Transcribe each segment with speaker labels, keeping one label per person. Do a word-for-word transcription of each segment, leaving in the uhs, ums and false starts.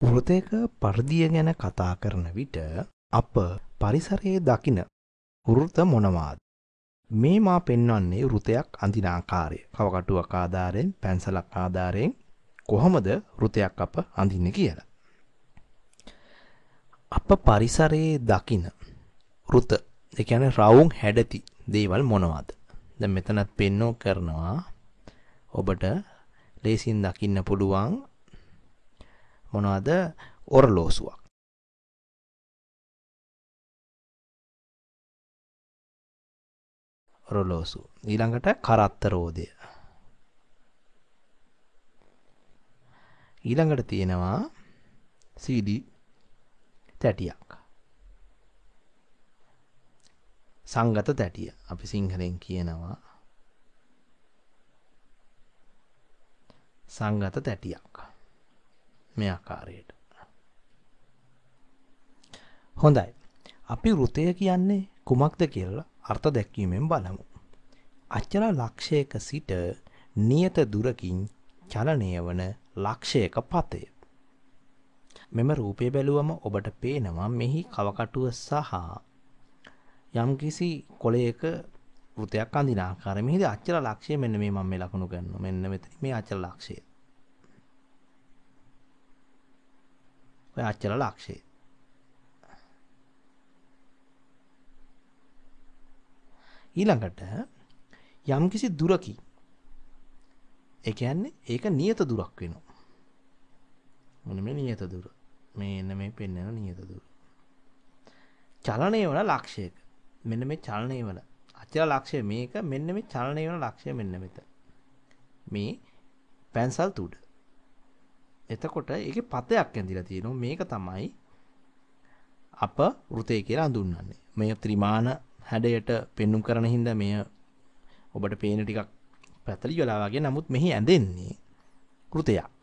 Speaker 1: වෘතයක පරිදිය ගැන කතා කරන විට අප පරිසරයේ දකින වෘත මොනවාද? මේ මා පෙන්වන්නේ වෘතයක් අඳින ආකාරය. කවකටුවක් ආධාරයෙන්, පැන්සලක් ආධාරයෙන් කොහොමද වෘතයක් අප අඳින්නේ කියලා. අප පරිසරයේ දකින වෘත, ඒ කියන්නේ රවුම් හැඩති දේවල් මොනවාද? දැන් මෙතනත් පෙන්වෝ කරනවා ඔබට ලේසියෙන් දකින්න පුළුවන් මොනවද? ඔරලෝසුවක්. ඔරලෝසු. ඊළඟට කරත්ත රෝදය. ඊළඟට තියෙනවා සීඩි තැටියක්. සංගත තැටිය. අපි සිංහලෙන් කියනවා සංගත තැටියක්. මේ ආකාරයට. හොඳයි. අපි වෘතය කියන්නේ කුමක්ද කියලා අර්ථ දැක්වීමෙන් බලමු. අචල ලක්ෂයක සිට නියත දුරකින් චලනය වන ලක්ෂයක පතය. මෙම රූපය බැලුවම ඔබට පේනවා මෙහි කවකටුව සහ යම්කිසි කොළයක වෘතයක් අඳින ආකාරය. මෙහිදී අචල ලක්ෂය මෙන්න මේ මම මේ ලකුණු කරනවා. මෙන්න මෙතන මේ අචල ලක්ෂය. ඔය අචල ලක්ෂය. ඊළඟට යම්කිසි දුරකින්, ඒ කියන්නේ ඒක නියත දුරක් වෙනවා. මොන මේ නියත දුර. මේ එන්න මේ පෙන්වන නියත දුර. චලනය වන ලක්ෂයක. මෙන්න මේ චලනය වන අචල ලක්ෂය මේක, මෙන්න මේ චලනය වන ලක්ෂය මෙන්න මෙතන. මේ පැන්සල් තුඩ. එතකොට ඒකේ පතයක් ඇඳිලා තියෙනවා. මේක තමයි අප වෘතය කියලා හඳුන්වන්නේ. මේ ත්‍රිමාන හැඩයට පෙන්눔 කරන හින්දා මෙය ඔබට පේන ටිකක් පැතලි වෙලා වගේ. නමුත් මෙහි ඇඳෙන්නේ වෘතයක්.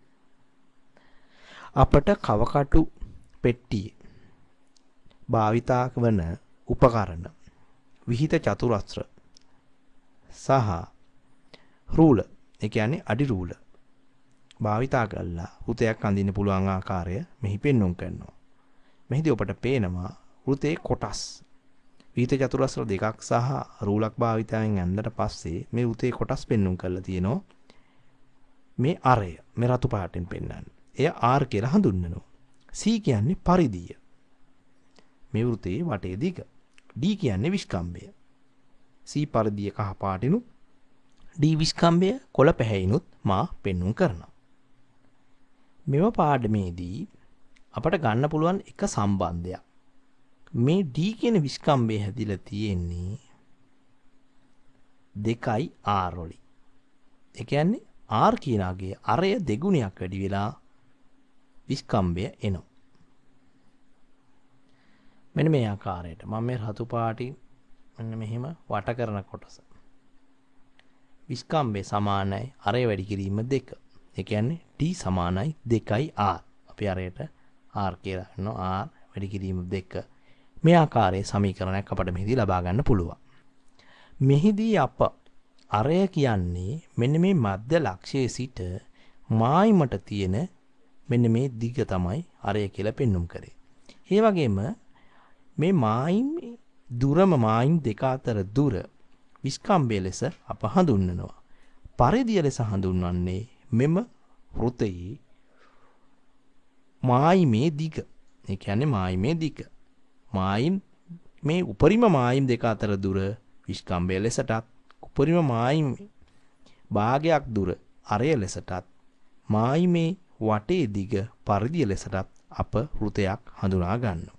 Speaker 1: අපට කවකටු පෙට්ටියේ භාවිතා වන උපකරණ විහිිත චතුරස්‍ර සහ රූල, ඒ කියන්නේ අඩි රූල භාවිතා කරලා වෘතයක් අඳින්න පුළුවන් ආකාරය මෙහි පෙන්눔 කරනවා. මෙහිදී ඔබට පේනවා වෘතේ කොටස් විහිිත චතුරස්‍ර දෙකක් සහ රූලක් භාවිතයෙන් ඇඳලා පස්සේ මේ වෘතේ කොටස් පෙන්눔 කරලා තියෙනවා. මේ අරය මේ රතු පාටින් පෙන්වන්නේ. එය R කියලා හඳුන්වනවා. C කියන්නේ පරිදිය. මේ වෘතයේ වටේ දිග. D කියන්නේ විස්කම්භය. C පරිදිය කහ පාටිනුත්, D විස්කම්භය කොළ පැහැයිනුත් මා පෙන්눔 කරනවා. මෙම පාඩමේදී අපට ගන්න පුළුවන් එක සම්බන්ධයක්. මේ D කියන විස්කම්භය හැදිලා තියෙන්නේ දෙකයි R වලින්. ඒ කියන්නේ R කියනගේ අරය දෙගුණයක් වැඩි වෙලා විස්කම්භය එනවා. මෙන්න මේ ආකාරයට මම මේ රතු පාටින් මෙන්න මෙහෙම වට කරන කොටස. විස්කම්භය සමානයි අරය වැඩි කිරීම දෙක. ඒ කියන්නේ D සමානයි දෙකයි R. අපි අරයට R කියලා ගන්නවා. R වැඩි කිරීම දෙක. මේ ආකාරයේ සමීකරණයක් අපිට මෙහිදී ලබා ගන්න පුළුවන්. මෙහිදී අප අරය කියන්නේ මෙන්න මේ මධ්‍ය ලක්ෂයේ සිට මායිමට තියෙන මෙන්න මේ දිග තමයි අරය කියලා පෙන්눔 කරේ. ඒ වගේම මේ මායිම් දුරම මායිම් දෙක අතර දුර විස්කම්භය ලෙස අප හඳුන්වනවා. පරිදිය ලෙස හඳුන්වන්නේ මෙම වෘතයේ මායිමේ දිග. ඒ කියන්නේ මායිමේ දිග. මායිම් මේ උපරිම මායිම් දෙක අතර දුර විස්කම්භය ලෙසටත්, උපරිම මායිම් භාගයක් දුර අරය ලෙසටත්, මායිමේ වටේ දිග පරිදිය ලෙසටත් අප වෘතයක් හඳුනා ගන්නවා.